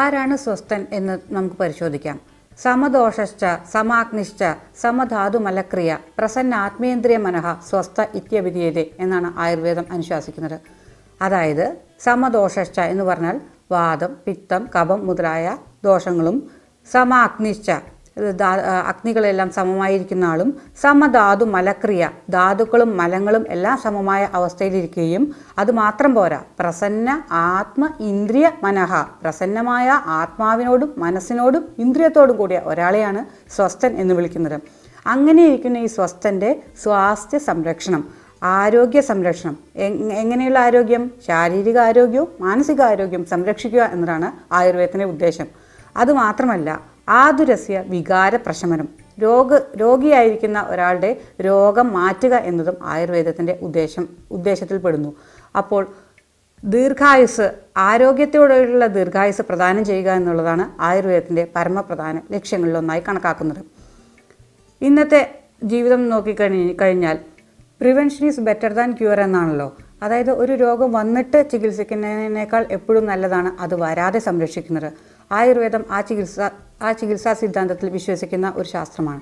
ആരാണ് സ്വസ്ഥൻ എന്ന് നമുക്ക് പരിശോധിക്കാം. സമദോഷശ്ച സമാഗ്നിശ്ച സമധാതുമലക്രിയ പ്രസന്നാത്മേന്ദ്രിയ മനഃ സ്വസ്ഥ ഇത്യവിധീയതേ എന്നാണ് ആയുർവേദം അനുശാസിക്കുന്നത്. അതായത് സമദോഷശ്ച എന്ന് പറഞ്ഞാൽ വാദം, പിത്തം, കഫം മുതലായ ദോഷങ്ങളും, സമാഗ്നിശ്ച അഗ്നികളെല്ലാം സമമായിരിക്കുന്ന ആളും, സമധാതു മലക്രിയ ധാതുക്കളും മലങ്ങളും എല്ലാം സമമായ അവസ്ഥയിലിരിക്കുകയും അതുമാത്രം പോരാ, പ്രസന്ന ആത്മ ഇന്ദ്രിയ മനഃ പ്രസന്നമായ ആത്മാവിനോടും മനസ്സിനോടും ഇന്ദ്രിയത്തോടും കൂടിയ ഒരാളെയാണ് സ്വസ്ഥൻ എന്ന് വിളിക്കുന്നത്. അങ്ങനെയിരിക്കുന്ന ഈ സ്വസ്ഥൻ്റെ സ്വാസ്ഥ്യ സംരക്ഷണം, ആരോഗ്യ സംരക്ഷണം, എങ്ങനെയുള്ള ആരോഗ്യം? ശാരീരിക ആരോഗ്യവും മാനസികാരോഗ്യവും സംരക്ഷിക്കുക എന്നതാണ് ആയുർവേദത്തിൻ്റെ ഉദ്ദേശം. അതുമാത്രമല്ല, ആതുരസ്യ വികാര പ്രശമനം, രോഗിയായിരിക്കുന്ന ഒരാളുടെ രോഗം മാറ്റുക എന്നതും ആയുർവേദത്തിൻ്റെ ഉദ്ദേശത്തിൽപ്പെടുന്നു. അപ്പോൾ ദീർഘായുസ്, ആരോഗ്യത്തോടെയുള്ള ദീർഘായുസ് പ്രദാനം ചെയ്യുക എന്നുള്ളതാണ് ആയുർവേദത്തിൻ്റെ പരമപ്രധാന ലക്ഷ്യങ്ങളിലൊന്നായി കണക്കാക്കുന്നത്. ഇന്നത്തെ ജീവിതം നോക്കിക്കഴിഞ്ഞാൽ prevention is better than cure എന്നാണല്ലോ. അതായത് ഒരു രോഗം വന്നിട്ട് ചികിത്സിക്കുന്നതിനേക്കാൾ എപ്പോഴും നല്ലതാണ് അത് വരാതെ സംരക്ഷിക്കുന്നത്. ആയുർവേദം ആ ചികിത്സാ സിദ്ധാന്തത്തിൽ വിശ്വസിക്കുന്ന ഒരു ശാസ്ത്രമാണ്.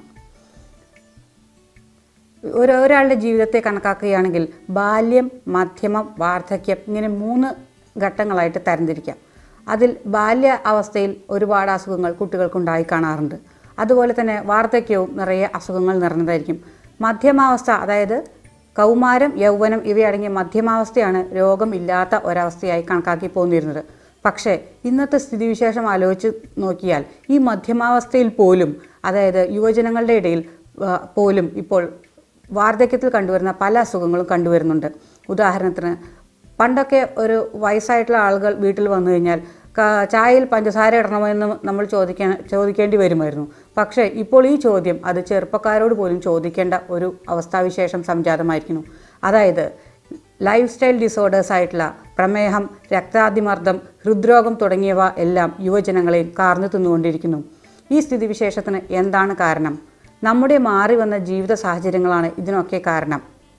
ഒരാളുടെ ജീവിതത്തെ കണക്കാക്കുകയാണെങ്കിൽ ബാല്യം, മധ്യമം, വാർദ്ധക്യം ഇങ്ങനെ 3 ഘട്ടങ്ങളായിട്ട് തരംതിരിക്കാം. അതിൽ ബാല്യ അവസ്ഥയിൽ ഒരുപാട് അസുഖങ്ങൾ കുട്ടികൾക്കുണ്ടായി കാണാറുണ്ട്. അതുപോലെ തന്നെ വാർദ്ധക്യവും നിറയെ അസുഖങ്ങൾ നിറഞ്ഞതായിരിക്കും. മധ്യമാവസ്ഥ, അതായത് കൗമാരം, യൗവനം ഇവയടങ്ങിയ മധ്യമാവസ്ഥയാണ് രോഗമില്ലാത്ത ഒരവസ്ഥയായി കണക്കാക്കി പോന്നിരുന്നത്. പക്ഷേ ഇന്നത്തെ സ്ഥിതിവിശേഷം ആലോചിച്ച് നോക്കിയാൽ ഈ മധ്യമാവസ്ഥയിൽ പോലും, അതായത് യുവജനങ്ങളുടെ ഇടയിൽ പോലും ഇപ്പോൾ വാർദ്ധക്യത്തിൽ കണ്ടുവരുന്ന പല അസുഖങ്ങളും കണ്ടുവരുന്നുണ്ട്. ഉദാഹരണത്തിന്, പണ്ടൊക്കെ ഒരു വയസ്സായിട്ടുള്ള ആളുകൾ വീട്ടിൽ വന്നു കഴിഞ്ഞാൽ ചായയിൽ പഞ്ചസാര ഇടണമെന്ന് നമ്മൾ ചോദിക്കേണ്ടി വരുമായിരുന്നു. പക്ഷേ ഇപ്പോൾ ഈ ചോദ്യം അത് ചെറുപ്പക്കാരോട് പോലും ചോദിക്കേണ്ട ഒരു അവസ്ഥാവിശേഷം സംജാതമായിരിക്കുന്നു. അതായത് ലൈഫ് സ്റ്റൈൽ ഡിസോർഡേഴ്സ് ആയിട്ടുള്ള പ്രമേഹം, രക്താതിമർദ്ദം, ഹൃദ്രോഗം തുടങ്ങിയവ എല്ലാം യുവജനങ്ങളെയും കാർന്നു തിന്നുകൊണ്ടിരിക്കുന്നു. ഈ സ്ഥിതിവിശേഷത്തിന് എന്താണ് കാരണം? നമ്മുടെ മാറി വന്ന ജീവിത സാഹചര്യങ്ങളാണ് ഇതിനൊക്കെ കാരണം.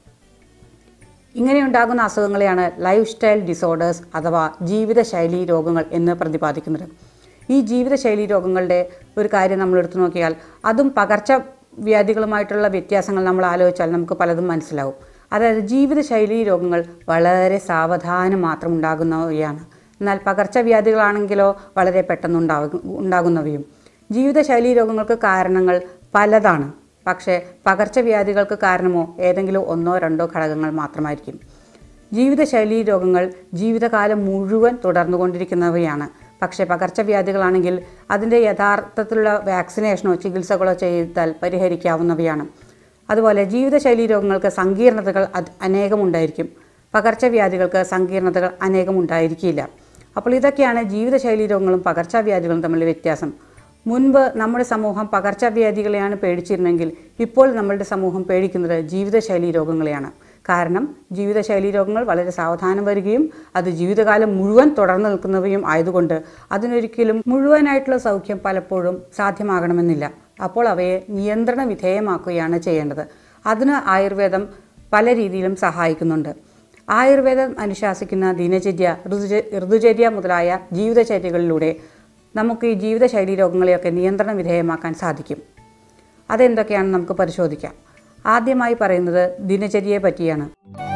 ഇങ്ങനെയുണ്ടാകുന്ന അസുഖങ്ങളെയാണ് ലൈഫ് സ്റ്റൈൽ ഡിസോർഡേഴ്സ് അഥവാ ജീവിതശൈലി രോഗങ്ങൾ എന്ന് പ്രതിപാദിക്കുന്നത്. ഈ ജീവിതശൈലി രോഗങ്ങളുടെ ഒരു കാര്യം നമ്മൾ എടുത്തു നോക്കിയാൽ അതും പകർച്ചവ്യാധികളുമായിട്ടുള്ള വ്യത്യാസങ്ങൾ നമ്മൾ ആലോചിച്ചാൽ നമുക്ക് പലതും മനസ്സിലാവും. അതായത് ജീവിതശൈലി രോഗങ്ങൾ വളരെ സാവധാനം മാത്രം ഉണ്ടാകുന്നവയാണ്. എന്നാൽ പകർച്ചവ്യാധികളാണെങ്കിലോ വളരെ പെട്ടെന്ന് ഉണ്ടാകുന്നവയും. ജീവിതശൈലി രോഗങ്ങൾക്ക് കാരണങ്ങൾ പലതാണ്. പക്ഷേ പകർച്ചവ്യാധികൾക്ക് കാരണമോ ഏതെങ്കിലും 1-2 ഘടകങ്ങൾ മാത്രമായിരിക്കും. ജീവിതശൈലി രോഗങ്ങൾ ജീവിതകാലം മുഴുവൻ തുടർന്നുകൊണ്ടിരിക്കുന്നവയാണ്. പക്ഷേ പകർച്ചവ്യാധികളാണെങ്കിൽ അതിൻ്റെ യഥാർത്ഥത്തിലുള്ള വാക്സിനേഷനോ ചികിത്സകളോ ചെയ്താൽ പരിഹരിക്കാവുന്നവയാണ്. അതുപോലെ ജീവിതശൈലി രോഗങ്ങൾക്ക് സങ്കീർണതകൾ അനേകമുണ്ടായിരിക്കും. പകർച്ചവ്യാധികൾക്ക് സങ്കീർണതകൾ അനേകമുണ്ടായിരിക്കില്ല. അപ്പോൾ ഇതൊക്കെയാണ് ജീവിതശൈലി രോഗങ്ങളും പകർച്ചവ്യാധികളും തമ്മിലുള്ള വ്യത്യാസം. മുൻപ് നമ്മുടെ സമൂഹം പകർച്ചവ്യാധികളെയാണ് പേടിച്ചിരുന്നെങ്കിൽ ഇപ്പോൾ നമ്മളുടെ സമൂഹം പേടിക്കുന്നത് ജീവിതശൈലി രോഗങ്ങളെയാണ്. കാരണം ജീവിതശൈലി രോഗങ്ങൾ വളരെ സാവധാനം വരികയും അത് ജീവിതകാലം മുഴുവൻ തുടർന്നു നിൽക്കുന്നവയും ആയതുകൊണ്ട് അതിനൊരിക്കലും മുഴുവനായിട്ടുള്ള സൗഖ്യം പലപ്പോഴും സാധ്യമാകണമെന്നില്ല. അപ്പോൾ അവയെ നിയന്ത്രണ വിധേയമാക്കുകയാണ് ചെയ്യേണ്ടത്. അതിന് ആയുർവേദം പല രീതിയിലും സഹായിക്കുന്നുണ്ട്. ആയുർവേദം അനുശാസിക്കുന്ന ദിനചര്യ, ഋതുചര്യ മുതലായ ജീവിതചര്യകളിലൂടെ നമുക്ക് ഈ ജീവിതശൈലി രോഗങ്ങളെയൊക്കെ നിയന്ത്രണ വിധേയമാക്കാൻ സാധിക്കും. അതെന്തൊക്കെയാണെന്ന് നമുക്ക് പരിശോധിക്കാം. ആദ്യമായി പറയുന്നത് ദിനചര്യയെ പറ്റിയാണ്.